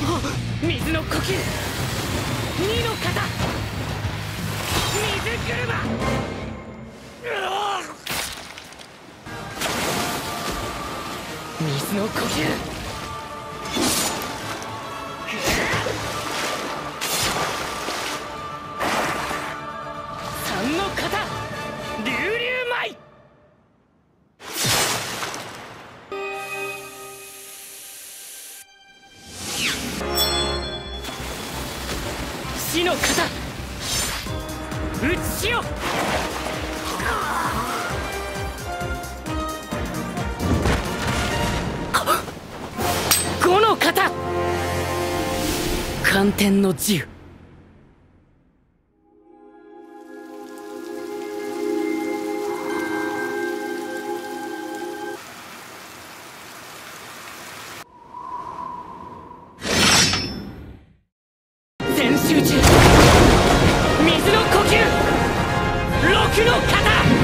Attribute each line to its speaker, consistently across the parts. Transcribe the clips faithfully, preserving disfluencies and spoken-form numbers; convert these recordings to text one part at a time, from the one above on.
Speaker 1: 水の呼吸、二の型、水車。水の呼吸、三の型、流流舞。死の型、打ちしよ。五の型、寒天の銃。全集中、水の呼吸、六の型、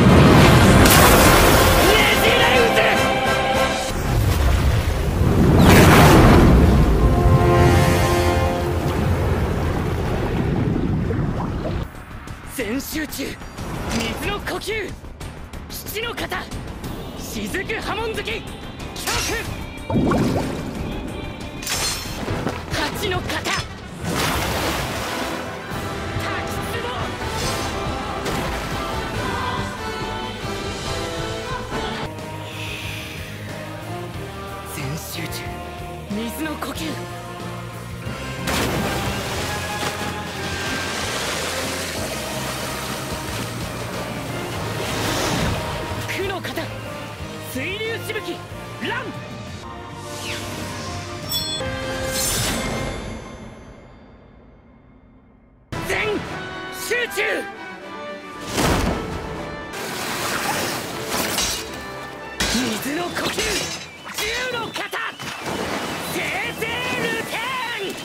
Speaker 1: ねじれ撃つ。全集中、水の呼吸、七の型、雫波紋突き、極。八の型、集中、水の呼吸。九の型、水流しぶき、乱。全集中。水の呼吸、十の型、生成ルテン。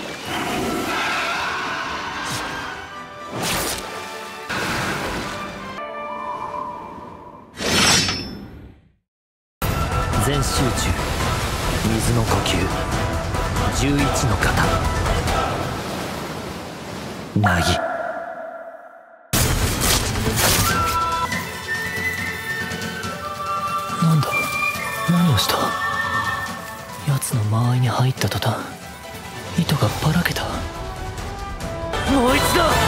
Speaker 2: 全集中、水の呼吸、十一の型、なぎ。なんだ、何をした。奴の間合いに入った途端糸がばらけた。
Speaker 1: もう一度。